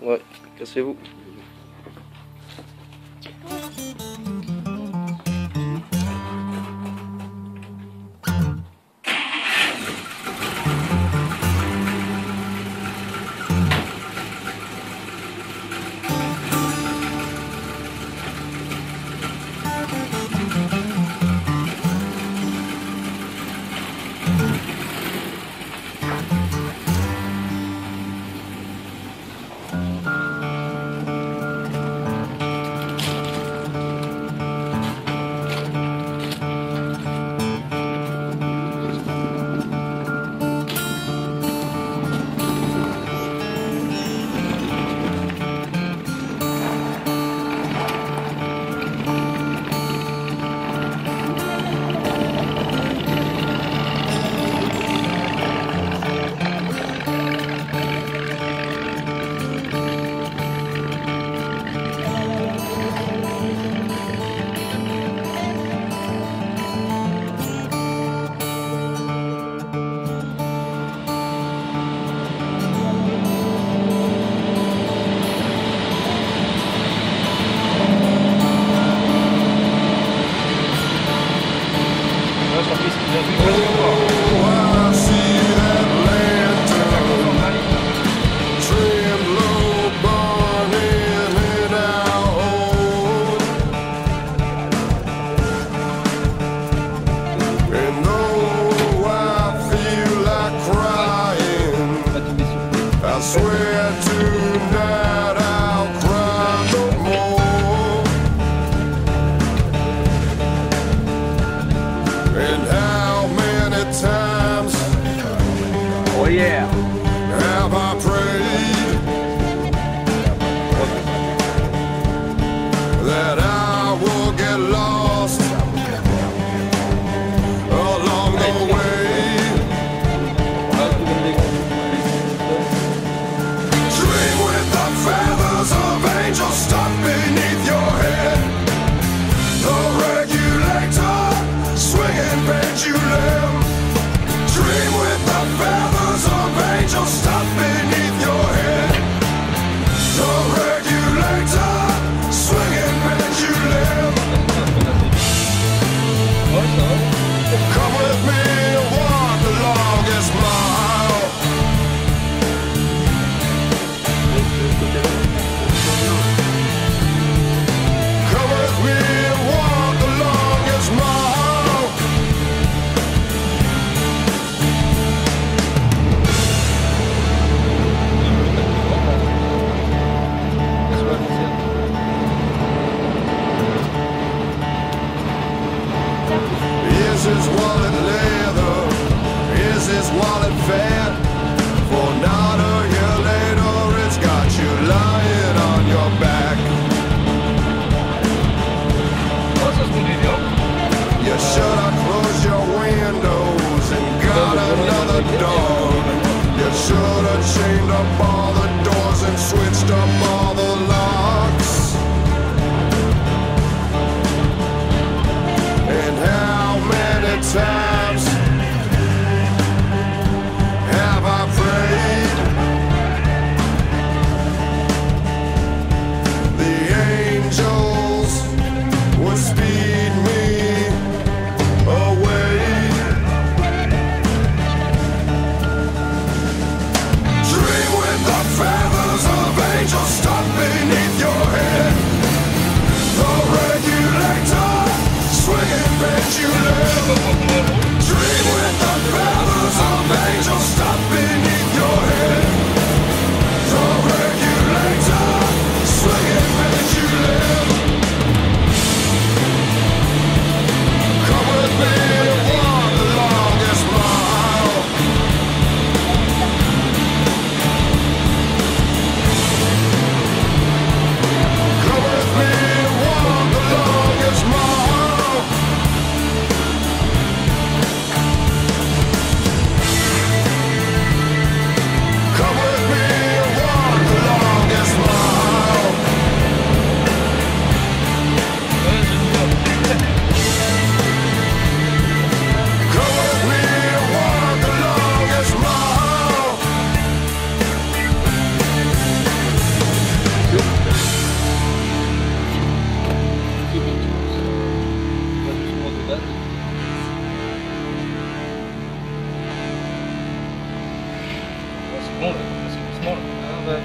Ouais, cassez-vous.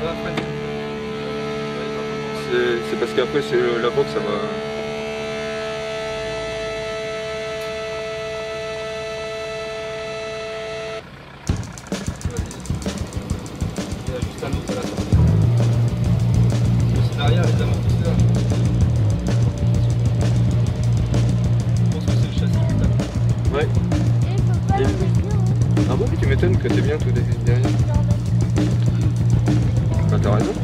C'est parce qu'après c'est la boxe, ça va. Il y a juste un autre à la sortie. C'est derrière les amortisseurs. Je pense que c'est le châssis qui tape. Ouais. Et faut pas le mettre. Ah bon, mais tu m'étonnes que t'es bien tout derrière. Bah t'as raison.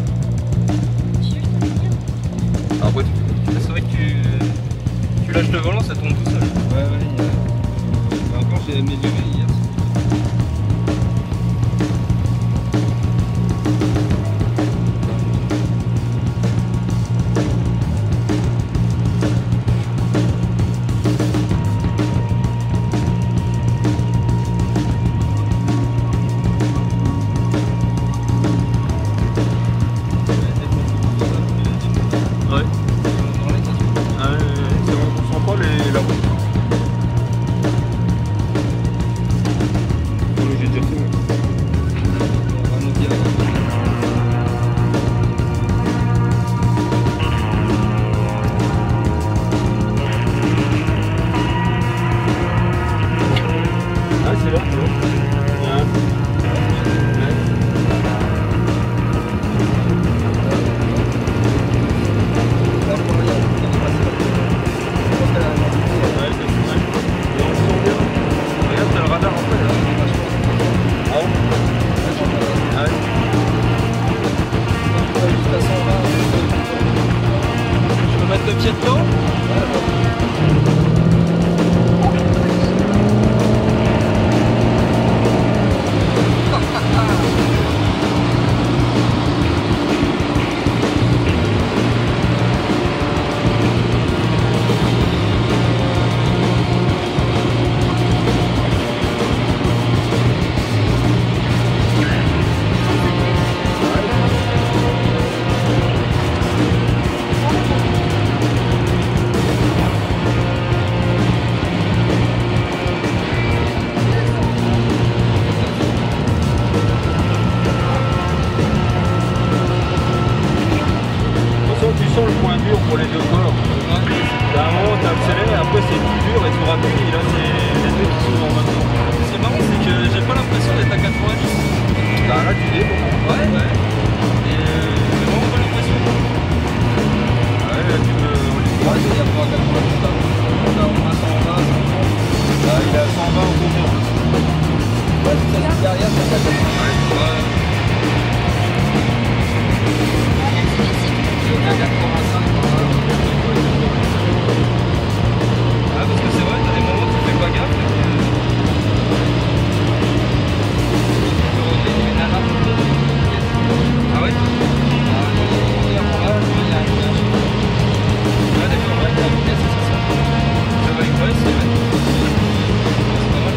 Après, c'est vrai que tu lâches le volant, ça tourne tout seul. Ouais. Encore, j'ai amélioré hier. Le pied dedans. Tu sens le point dur pour les deux corps. À un moment, tu accélères, après c'est plus dur et tu rappuies, et là c'est les deux qui sont en même temps. Ce qui est marrant, c'est que j'ai pas l'impression d'être à 90. Bah là, tu dis bon. Ouais. Et j'ai vraiment pas l'impression. Ouais, là, tu peux. Ouais, je veux dire, pour 90, là, on a 120, 130. Là, il est à 120 au courant. Ouais, ça c'est derrière, ça fait 90. Ouais. Il y a 85. Ah, parce que c'est vrai, t'as des moments où tu fais pas gaffe. Ah ouais. Ah d'accord, ouais, la vitesse, c'est ça. Ça va être c'est pas mal.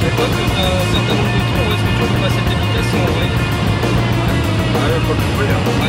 Ah, il faut le trouver, hein.